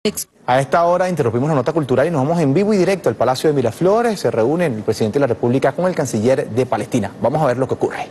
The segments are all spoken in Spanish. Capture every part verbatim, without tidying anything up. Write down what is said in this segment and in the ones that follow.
A esta hora interrumpimos la nota cultural y nos vamos en vivo y directo al Palacio de Miraflores. Se reúne el presidente de la República con el canciller de Palestina. Vamos a ver lo que ocurre.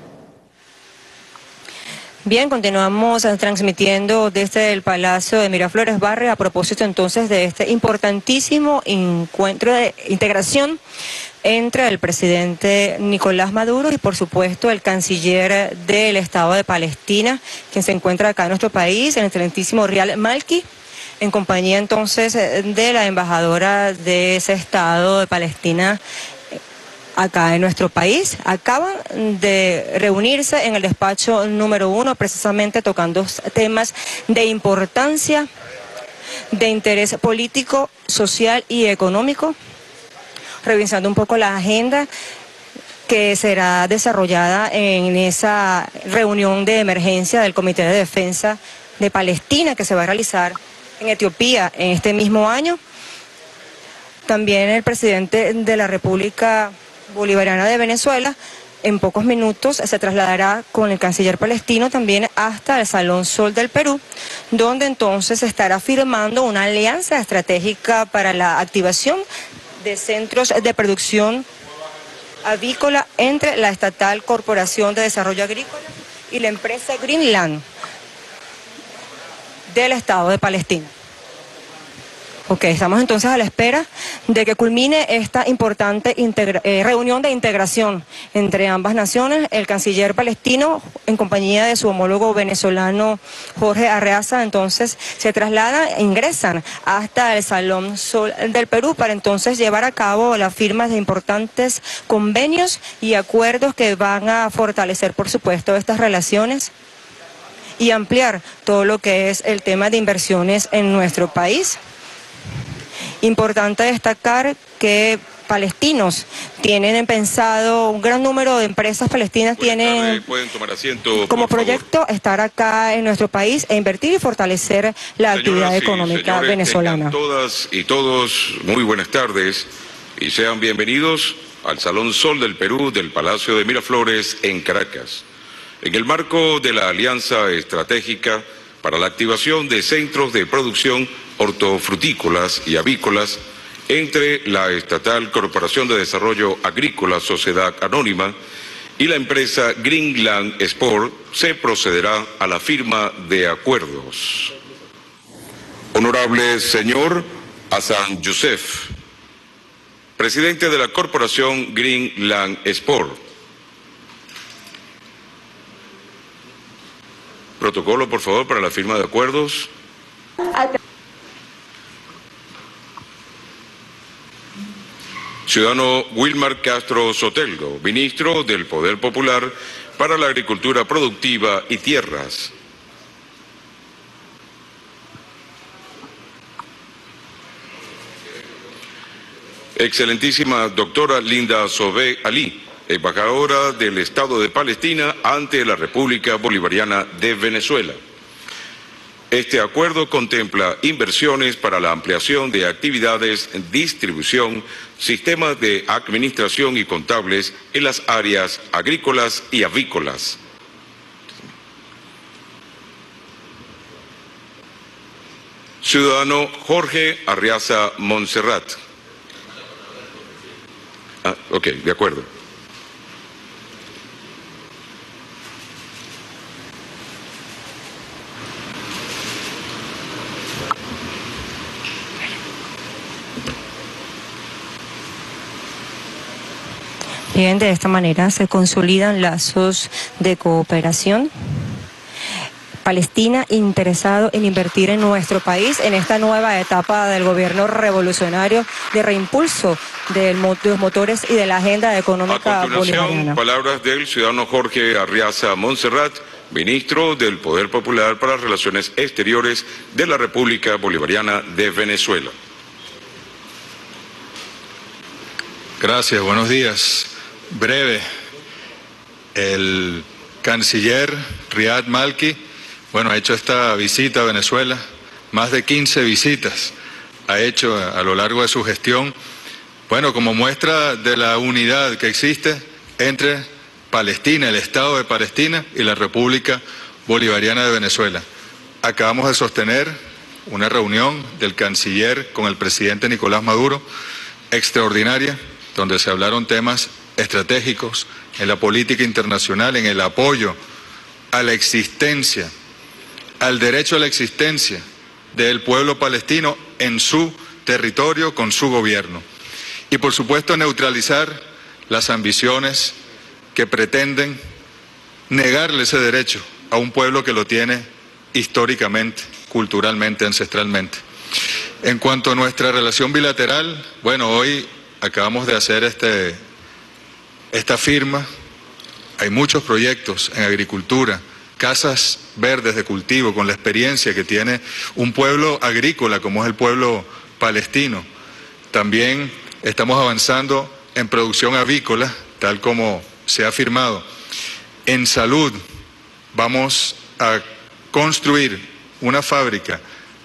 Bien, continuamos transmitiendo desde el Palacio de Miraflores Barrio a propósito entonces de este importantísimo encuentro de integración entre el presidente Nicolás Maduro y por supuesto el canciller del Estado de Palestina, quien se encuentra acá en nuestro país, el excelentísimo Riyad Malki, en compañía entonces de la embajadora de ese Estado de Palestina acá en nuestro país. Acaban de reunirse en el despacho número uno, precisamente tocando temas de importancia, de interés político, social y económico, revisando un poco la agenda que será desarrollada en esa reunión de emergencia del Comité de Defensa de Palestina que se va a realizar en Etiopía en este mismo año. También el presidente de la República Bolivariana de Venezuela en pocos minutos se trasladará con el canciller palestino también hasta el Salón Sol del Perú, donde entonces se estará firmando una alianza estratégica para la activación de centros de producción avícola entre la estatal Corporación de Desarrollo Agrícola y la empresa Greenland del Estado de Palestina. Ok, estamos entonces a la espera de que culmine esta importante eh, reunión de integración entre ambas naciones. El canciller palestino, en compañía de su homólogo venezolano Jorge Arreaza, entonces se trasladan e ingresan hasta el Salón Sol del Perú para entonces llevar a cabo las firmas de importantes convenios y acuerdos que van a fortalecer, por supuesto, estas relaciones y ampliar todo lo que es el tema de inversiones en nuestro país. Importante destacar que palestinos tienen pensado, un gran número de empresas palestinas tienen pueden tomar asiento, como por proyecto favor. Estar acá en nuestro país e invertir y fortalecer la Señoras actividad y económica señores, venezolana. Todas y todos, muy buenas tardes y sean bienvenidos al Salón Sol del Perú del Palacio de Miraflores en Caracas. En el marco de la Alianza Estratégica para la activación de centros de producción hortofrutícolas y avícolas entre la estatal Corporación de Desarrollo Agrícola Sociedad Anónima y la empresa Greenland Sport, se procederá a la firma de acuerdos. Honorable señor Hassan Youssef, presidente de la Corporación Greenland Sport. Protocolo, por favor, para la firma de acuerdos. Ciudadano Wilmar Castro Soteldo, ministro del Poder Popular para la Agricultura Productiva y Tierras. Excelentísima doctora Linda Sobé Ali, embajadora del Estado de Palestina ante la República Bolivariana de Venezuela. Este acuerdo contempla inversiones para la ampliación de actividades, distribución, sistemas de administración y contables en las áreas agrícolas y avícolas. Ciudadano Jorge Arreaza Montserrat. Ah, ok, de acuerdo. Bien, de esta manera se consolidan lazos de cooperación. Palestina interesado en invertir en nuestro país en esta nueva etapa del gobierno revolucionario de reimpulso de los motores y de la agenda económica bolivariana. A continuación, palabras del ciudadano Jorge Arreaza Montserrat, ministro del Poder Popular para las Relaciones Exteriores de la República Bolivariana de Venezuela. Gracias, buenos días. Breve, el canciller Riyad Malki, bueno, ha hecho esta visita a Venezuela, más de quince visitas ha hecho a lo largo de su gestión, bueno, como muestra de la unidad que existe entre Palestina, el Estado de Palestina y la República Bolivariana de Venezuela. Acabamos de sostener una reunión del canciller con el presidente Nicolás Maduro, extraordinaria, donde se hablaron temas estratégicos en la política internacional, en el apoyo a la existencia, al derecho a la existencia del pueblo palestino en su territorio con su gobierno. Y por supuesto neutralizar las ambiciones que pretenden negarle ese derecho a un pueblo que lo tiene históricamente, culturalmente, ancestralmente. En cuanto a nuestra relación bilateral, bueno, hoy acabamos de hacer este, esta firma. Hay muchos proyectos en agricultura, casas verdes de cultivo, con la experiencia que tiene un pueblo agrícola como es el pueblo palestino. También estamos avanzando en producción avícola, tal como se ha firmado. En salud, vamos a construir una fábrica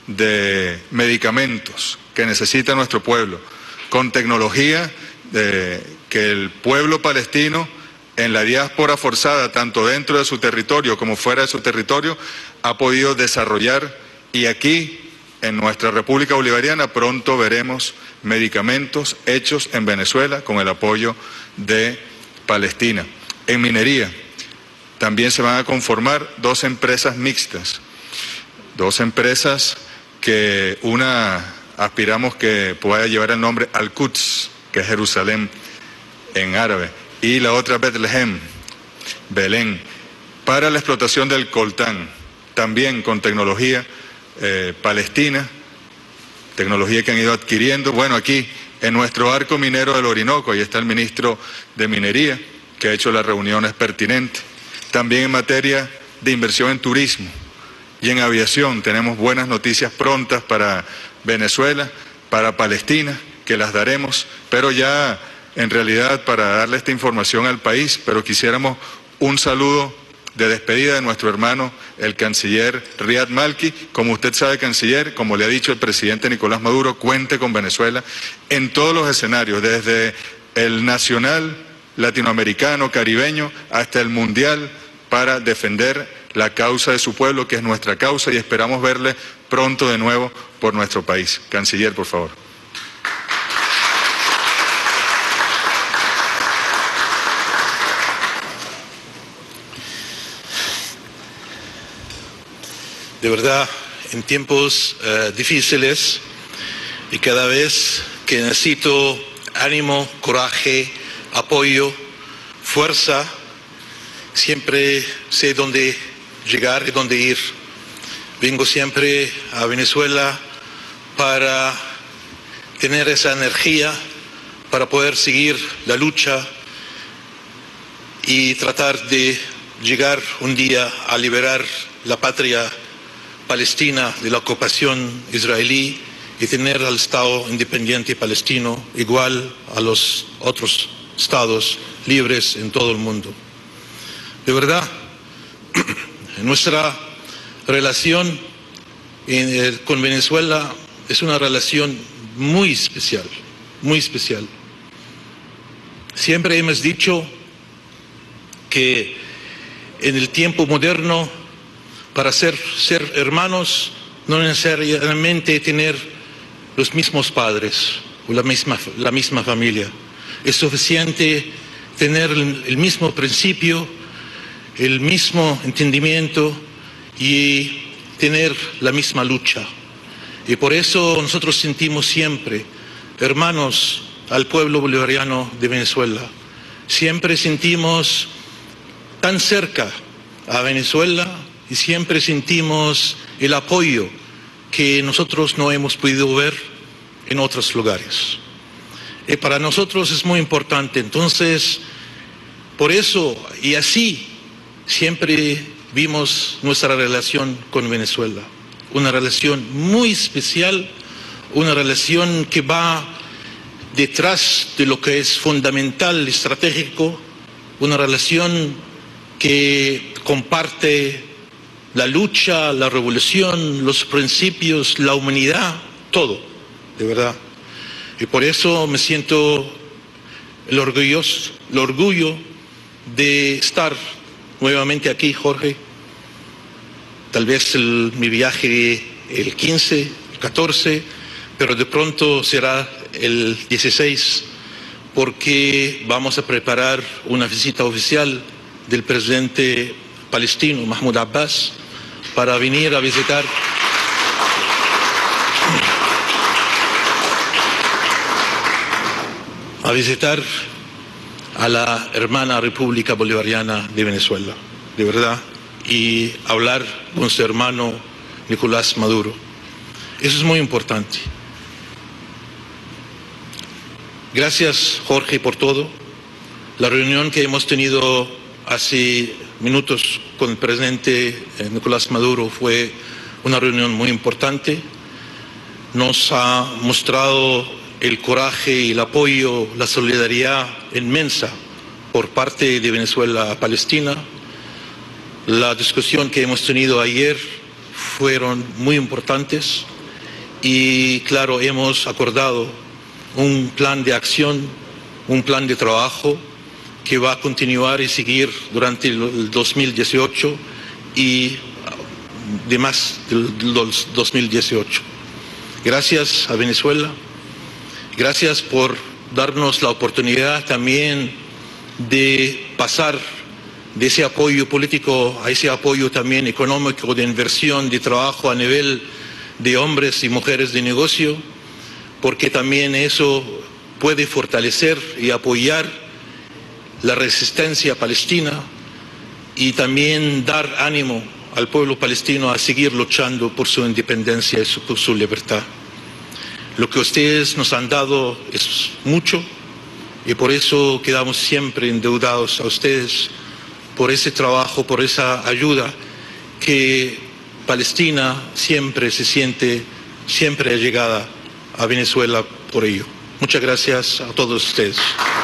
de medicamentos que necesita nuestro pueblo, con tecnología de, que el pueblo palestino en la diáspora forzada, tanto dentro de su territorio como fuera de su territorio, ha podido desarrollar, y aquí en nuestra República Bolivariana pronto veremos medicamentos hechos en Venezuela con el apoyo de Palestina. En minería también se van a conformar dos empresas mixtas, dos empresas que una aspiramos que pueda llevar el nombre Al-Quds, que es Jerusalén en árabe, y la otra Bethlehem, Belén, para la explotación del coltán, también con tecnología eh, palestina, tecnología que han ido adquiriendo. Bueno, aquí en nuestro arco minero del Orinoco, ahí está el ministro de Minería, que ha hecho las reuniones pertinentes. También en materia de inversión en turismo y en aviación tenemos buenas noticias prontas para Venezuela, para Palestina, que las daremos, pero ya en realidad para darle esta información al país, pero quisiéramos un saludo de despedida de nuestro hermano, el canciller Riyad Malki. Como usted sabe, canciller, como le ha dicho el presidente Nicolás Maduro, cuente con Venezuela en todos los escenarios, desde el nacional, latinoamericano, caribeño, hasta el mundial, para defender la causa de su pueblo, que es nuestra causa, y esperamos verle pronto de nuevo por nuestro país. Canciller, por favor. De verdad, en tiempos uh, difíciles, y cada vez que necesito ánimo, coraje, apoyo, fuerza, siempre sé dónde llegar y dónde ir. Vengo siempre a Venezuela para tener esa energía, para poder seguir la lucha y tratar de llegar un día a liberar la patria palestina de la ocupación israelí y tener al Estado independiente palestino igual a los otros estados libres en todo el mundo. De verdad, nuestra relación en, eh, con Venezuela es una relación muy especial, muy especial. Siempre hemos dicho que en el tiempo moderno, para ser, ser hermanos, no necesariamente tener los mismos padres o la misma, la misma familia. Es suficiente tener el, el mismo principio, el mismo entendimiento y tener la misma lucha. Y por eso nosotros sentimos siempre hermanos al pueblo bolivariano de Venezuela. Siempre sentimos tan cerca a Venezuela y siempre sentimos el apoyo que nosotros no hemos podido ver en otros lugares. Y para nosotros es muy importante. Entonces, por eso y así siempre vimos nuestra relación con Venezuela. Una relación muy especial, una relación que va detrás de lo que es fundamental, estratégico, una relación que comparte la lucha, la revolución, los principios, la humanidad, todo, de verdad. Y por eso me siento el orgulloso, el orgullo de estar nuevamente aquí, Jorge. Tal vez el, mi viaje el quince, el catorce, pero de pronto será el dieciséis, porque vamos a preparar una visita oficial del presidente palestino, Mahmoud Abbas, para venir a visitar a visitar a la hermana República Bolivariana de Venezuela, de verdad, y hablar con su hermano Nicolás Maduro. Eso es muy importante. Gracias, Jorge, por todo. La reunión que hemos tenido hace minutos con el presidente Nicolás Maduro fue una reunión muy importante. Nos ha mostrado el coraje y el apoyo, la solidaridad inmensa por parte de Venezuela a Palestina. La discusión que hemos tenido ayer fueron muy importantes y, claro, hemos acordado un plan de acción, un plan de trabajo que va a continuar y seguir durante el dos mil dieciocho y demás del dos mil dieciocho. Gracias a Venezuela, gracias por darnos la oportunidad también de pasar de ese apoyo político a ese apoyo también económico, de inversión, de trabajo a nivel de hombres y mujeres de negocio, porque también eso puede fortalecer y apoyar la resistencia palestina y también dar ánimo al pueblo palestino a seguir luchando por su independencia y por su libertad. Lo que ustedes nos han dado es mucho y por eso quedamos siempre endeudados a ustedes por ese trabajo, por esa ayuda que Palestina siempre se siente, siempre allegada a Venezuela por ello. Muchas gracias a todos ustedes.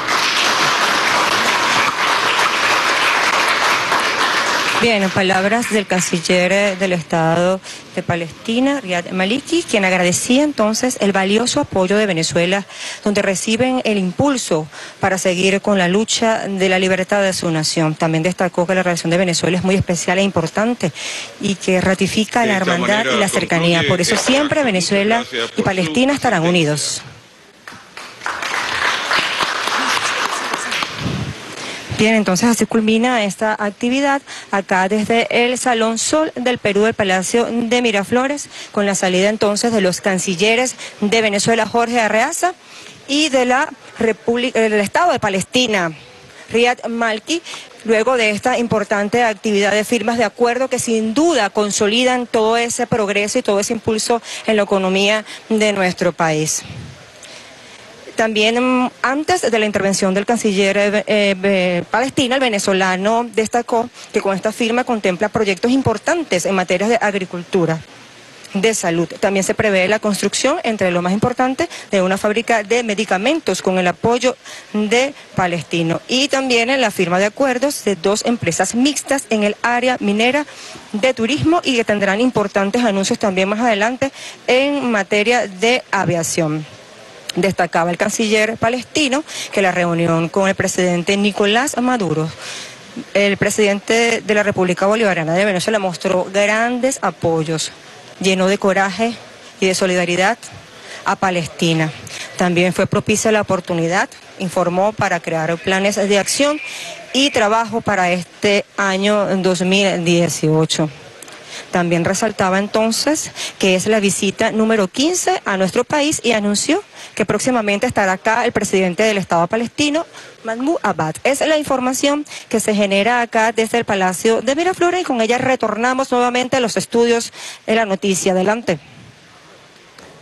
Bien, palabras del canciller del Estado de Palestina, Riad Maliki, quien agradecía entonces el valioso apoyo de Venezuela, donde reciben el impulso para seguir con la lucha de la libertad de su nación. También destacó que la relación de Venezuela es muy especial e importante y que ratifica la hermandad y la cercanía. Por eso siempre Venezuela y Palestina estarán unidos. Bien, entonces así culmina esta actividad acá desde el Salón Sol del Perú del Palacio de Miraflores, con la salida entonces de los cancilleres de Venezuela, Jorge Arreaza, y de la República, del Estado de Palestina, Riad Malki, luego de esta importante actividad de firmas de acuerdo que sin duda consolidan todo ese progreso y todo ese impulso en la economía de nuestro país. También antes de la intervención del canciller eh, eh, palestino, el venezolano destacó que con esta firma contempla proyectos importantes en materia de agricultura, de salud. También se prevé la construcción, entre lo más importante, de una fábrica de medicamentos con el apoyo de Palestino. Y también en la firma de acuerdos de dos empresas mixtas en el área minera, de turismo, y que tendrán importantes anuncios también más adelante en materia de aviación. Destacaba el canciller palestino que la reunión con el presidente Nicolás Maduro, el presidente de la República Bolivariana de Venezuela, mostró grandes apoyos, llenó de coraje y de solidaridad a Palestina. También fue propicia la oportunidad, informó, para crear planes de acción y trabajo para este año dos mil dieciocho. También resaltaba entonces que es la visita número quince a nuestro país y anunció que próximamente estará acá el presidente del Estado palestino, Mahmoud Abbas. Es la información que se genera acá desde el Palacio de Miraflores y con ella retornamos nuevamente a los estudios de la noticia. Adelante.